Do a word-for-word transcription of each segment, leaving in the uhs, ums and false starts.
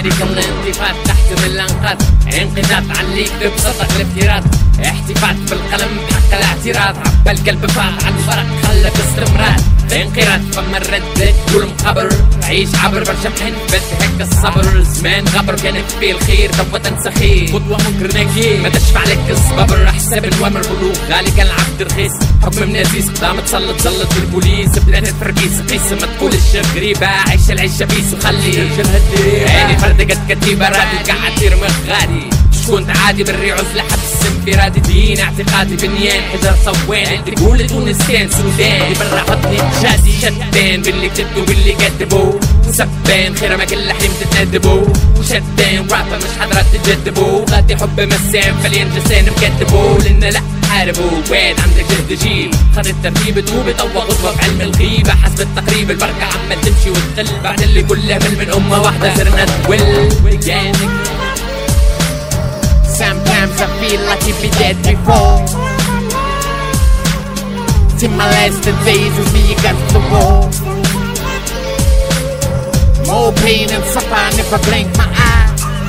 راديكال انتفاض تحت الانقاض انقضاض عليك ببساطة الافتراض احتفاظ بالقلم بحق الاعتراض عبى القلب فاض على الفرق خلى باستمرار انقراض فما الردد كل مقبر عيش عبر برشا محن هكا الصبر زمان غبر كانت فيه الخير توا تنسى خير خطوة منكر ناكير ما تشفع لك الصبر حساب الوامر بلوغ غالي كان العبد رخيص حكم منازيس قدام تسلط زلط البوليس بلاد الفرقيس قيس ما تقولش غريبة عيش العيشة بيس وخلي رجلها الدريبة عيني فردقت كتيبة رادي قاعد ترمي غادي شكون عادي بالري عزلة حبس انفرادي دين اعتقادي بنيان حجر صوان تقول تونسيان سودان برا حطني جادي شتان باللي كتبتو باللي كتبو سبان خير ما كل حلم تتندبو شتان رابا مش حضرات تجدبو غادي حب مسام فلين جسان مكتبو لنا لا حاربو وين عندك جهد جيل خد الترتيب توبي طوى غضوة في علم الغيبة حسب التقريب البركة عمال تمشي وتقل بعد اللي كله من, من أمة واحدة صرنا تول Sometimes I feel like you'd be dead before. See my last days with me against the wall. More pain and suffering if I blink my eye.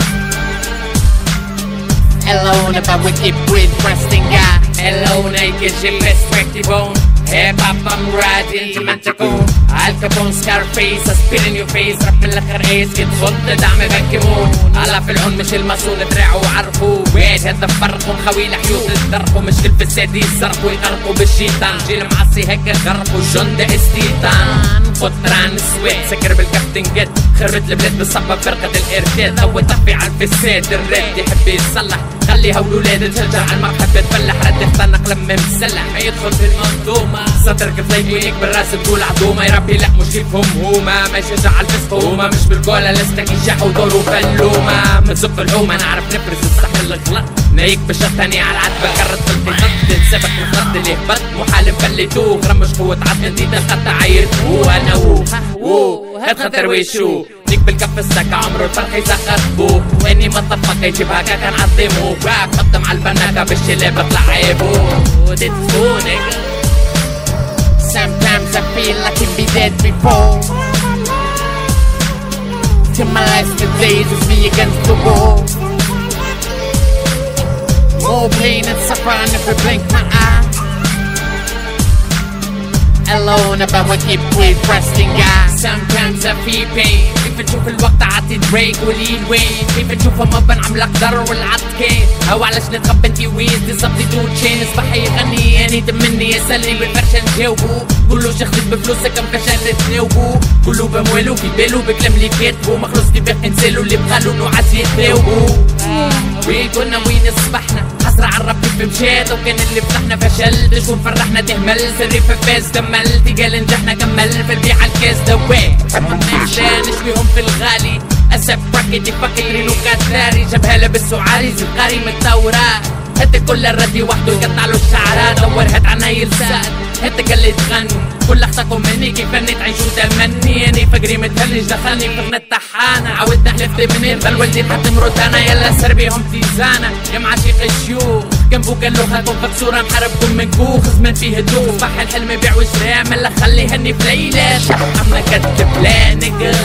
Alone if I would keep breath resting guy. Alone I get your respective bone. Hip hop I'm riding to Manchacon. Al Capone Scarface I spit in your face. رب من الاخر ايس كنت صد دعم بكمون على في العون مش المسؤول دراعه وعرفوا ويت هذا فرقهم خويل حيوط الدرق ومشكل في السادي زرقوا يغرقوا بالشيطان جيل معصي هيك غرقوا جند استيطان قطران سويت سكر بالكابتن جد خربت البلاد بسبب فرقة الارتاد او طفي على الفساد الراب يحب يصلح خليها ولولاد تشجع على المرحب تفلح رد يختنق لما مسلح ما يدخل في المنظومة سطر كفليك وينيك بالراس تقول عدومة يا ربي لا مش كيفهم هما ما يشجع على الفسق هما مش بالقولة لستك يشح ودوروا فلومة متزق الحومة نعرف نفرز الصح من الغلط نايك بشرطاني على العتبة كرت في الخط تنسبك من الخط اللي هبط محال فليتوه غرمش قوة عطل انتي تنخط عيط هو انا هو هو هاد خطر ويشو نيك بالكف السكة عمره الفرق يسخر بو واني مطفق يجيب هكا كان عظيمو راب حطم على البناكة بالشلي بطلع عيبو ودتفو نيجا Sometimes I feel like I'd be dead before. Till my last days is me against the wall. More pain and suffering if I blink my eye. Alone about what keep with resting guy. Sometimes I feel pain. كيف نشوف الوقت عطي دريك وليل وين كيف نشوف مبن عملك ضرر والعط كين هو علاش نتخبى انتي وين دي صبتي تو تشين اصبح يغني يعني تمني يسلي بالفرشة نجاوبو كلو شخص بفلوسك كم كشات تناوبو كلو بموالو في بالو بكلام اللي كاتبو مخلص كي باقي نسالو اللي بغالو نوعات يتناوبو وين كنا وين اصبحنا حسرة عالرب كيف مشات وكان اللي فتحنا فشل شكون فرحنا تهمل سري في فاز دمل تقال نجحنا كمل في البيع الكاس دواه نشويهم في الغالي اسف براكيتي فاكرين وكاتاري جابها لابس وعاري زقاري متطورات هات كل الردي وحده يقطع له الشعرات دور هات عناير ساد هات قال لي تغني كل اخطاكم مني كيف اني تعيشوا تمني اني فقري متهلج دخلني فرن الطحانه عاودت نحلف منين بل ولدي نحط مروتانا يلا سر بيهم تيزانه يا معشيق الشيوخ جنبو كان له خاتم فكسوره نحاربكم من كوخ زمان فيه هدوء صح الحلم يبيع وشراء ملا خليهني في ليله عمنا كتب لا نيجا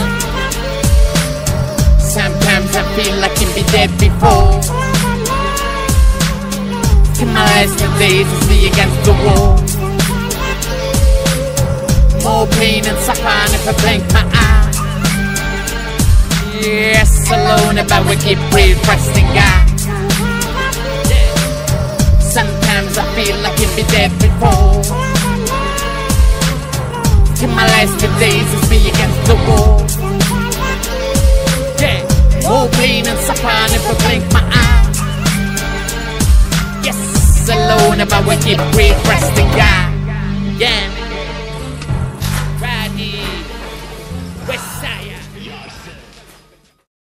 Sometimes I feel like I'd be dead before. In my last days it's me against the wall. More pain and suffering if I blink my eye. Yes, alone about we keep breathe resting guy. Sometimes I feel like I'd be dead before. In my last days it's me against the wall. More pain and suffering if I blink my eye. Yes, alone about we keep breathe resting guy. Yeah.